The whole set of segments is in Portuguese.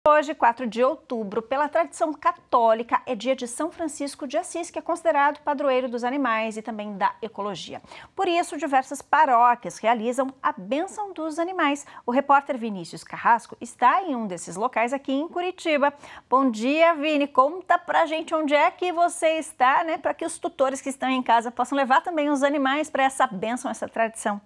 Hoje, 4 de outubro, pela tradição católica, é dia de São Francisco de Assis, que é considerado padroeiro dos animais e também da ecologia. Por isso, diversas paróquias realizam a bênção dos animais. O repórter Vinícius Carrasco está em um desses locais aqui em Curitiba. Bom dia, Vini. Conta pra gente onde é que você está, né, para que os tutores que estão em casa possam levar também os animais para essa bênção, essa tradição.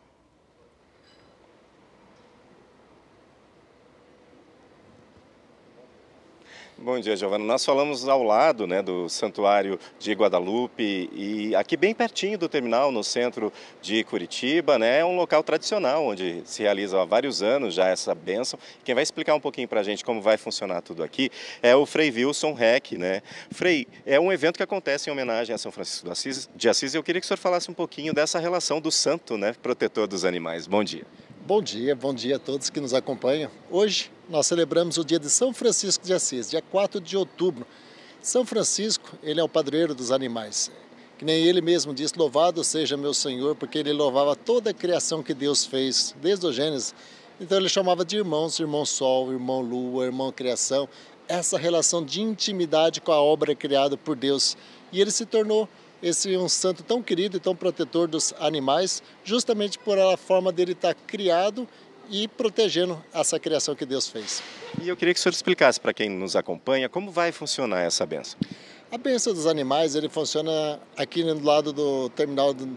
Bom dia, Giovana. Nós falamos ao lado, do Santuário de Guadalupe e aqui bem pertinho do terminal, no centro de Curitiba, é um local tradicional onde se realiza há vários anos já essa bênção. Quem vai explicar um pouquinho para a gente como vai funcionar tudo aqui é o Frei Wilson Reck, Frei, é um evento que acontece em homenagem a São Francisco de Assis e eu queria que o senhor falasse um pouquinho dessa relação do santo, protetor dos animais. Bom dia. Bom dia a todos que nos acompanham. Hoje nós celebramos o dia de São Francisco de Assis, dia 4 de outubro. São Francisco, ele é o padroeiro dos animais. Que nem ele mesmo disse, louvado seja meu Senhor, porque ele louvava toda a criação que Deus fez, desde o Gênesis. Então ele chamava de irmãos, irmão Sol, irmão Lua, irmão Criação. Essa relação de intimidade com a obra criada por Deus. E ele se tornou um santo tão querido e tão protetor dos animais, justamente por a forma dele estar criado e protegendo essa criação que Deus fez. E eu queria que o senhor explicasse para quem nos acompanha como vai funcionar essa bênção. A bênção dos animais, ele funciona aqui do lado do terminal, do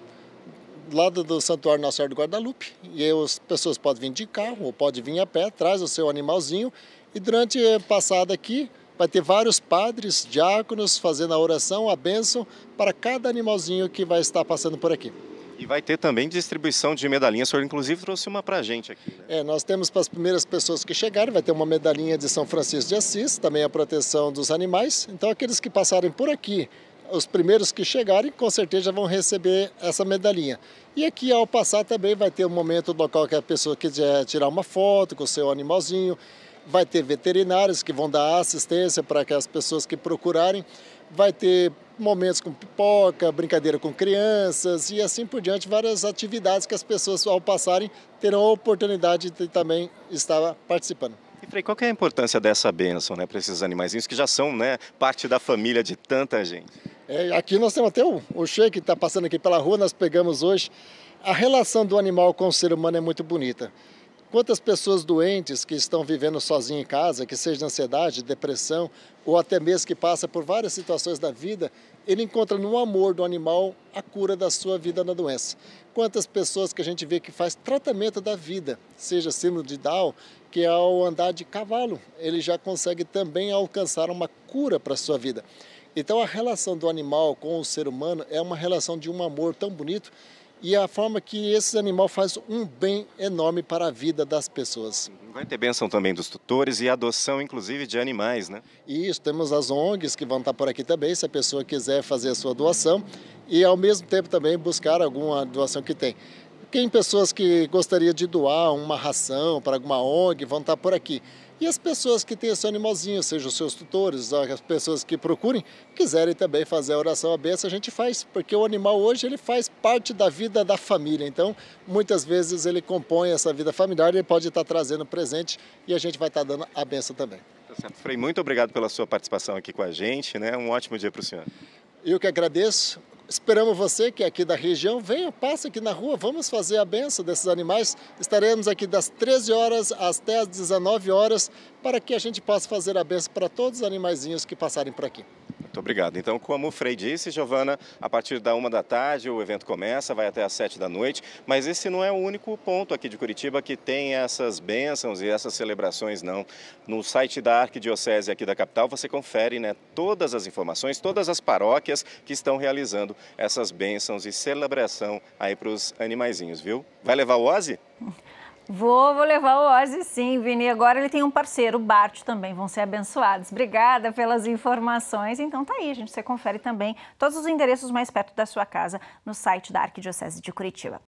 lado do Santuário Nossa Senhora do Guadalupe. E aí as pessoas podem vir de carro ou podem vir a pé, traz o seu animalzinho e durante a passada aqui, vai ter vários padres, diáconos, fazendo a oração, a bênção para cada animalzinho que vai estar passando por aqui. E vai ter também distribuição de medalhinhas, o senhor inclusive trouxe uma para a gente aqui. Nós temos para as primeiras pessoas que chegarem, vai ter uma medalhinha de São Francisco de Assis, também a proteção dos animais. Então aqueles que passarem por aqui, os primeiros que chegarem, com certeza vão receber essa medalhinha. E aqui ao passar também vai ter um momento local que a pessoa quiser tirar uma foto com o seu animalzinho. Vai ter veterinários que vão dar assistência para que as pessoas que procurarem. Vai ter momentos com pipoca, brincadeira com crianças e assim por diante, várias atividades que as pessoas ao passarem terão a oportunidade de também estar participando. E Frei, qual que é a importância dessa bênção para esses animaizinhos que já são parte da família de tanta gente? Aqui nós temos até o Che que está passando aqui pela rua, nós pegamos hoje. A relação do animal com o ser humano é muito bonita. Quantas pessoas doentes que estão vivendo sozinhas em casa, que seja de ansiedade, depressão, ou até mesmo que passa por várias situações da vida, ele encontra no amor do animal a cura da sua vida na doença. Quantas pessoas que a gente vê que faz tratamento da vida, seja síndrome de Down, que ao andar de cavalo, ele já consegue também alcançar uma cura para a sua vida. Então a relação do animal com o ser humano é uma relação de um amor tão bonito, e a forma que esse animal faz um bem enorme para a vida das pessoas. Vai ter bênção também dos tutores e adoção, inclusive, de animais, Isso, temos as ONGs que vão estar por aqui também, se a pessoa quiser fazer a sua doação e, ao mesmo tempo, também buscar alguma doação que tem. Tem pessoas que gostariam de doar uma ração para alguma ONG, vão estar por aqui. E as pessoas que têm o seu animalzinho, sejam os seus tutores, as pessoas que procurem, quiserem também fazer a oração à bênção, a gente faz. Porque o animal hoje ele faz parte da vida da família. Então, muitas vezes ele compõe essa vida familiar, ele pode estar trazendo presente e a gente vai estar dando a bênção também. Tá certo. Frei, muito obrigado pela sua participação aqui com a gente, Um ótimo dia para o senhor. Eu que agradeço. Esperamos você que é aqui da região, venha, passe aqui na rua, vamos fazer a bênção desses animais. Estaremos aqui das 13 horas até as 19 horas para que a gente possa fazer a bênção para todos os animaizinhos que passarem por aqui. Muito obrigado. Então, como o Frei disse, Giovana, a partir da 1 da tarde o evento começa, vai até às 7 da noite, mas esse não é o único ponto aqui de Curitiba que tem essas bênçãos e essas celebrações, não. No site da Arquidiocese aqui da capital você confere todas as informações, todas as paróquias que estão realizando essas bênçãos e celebração aí para os animaizinhos, viu? Vai levar o Ozzy? Vou levar o Ozzy sim, Vini. Agora ele tem um parceiro, o Bart, também vão ser abençoados. Obrigada pelas informações. Então tá aí, gente. Você confere também todos os endereços mais perto da sua casa no site da Arquidiocese de Curitiba.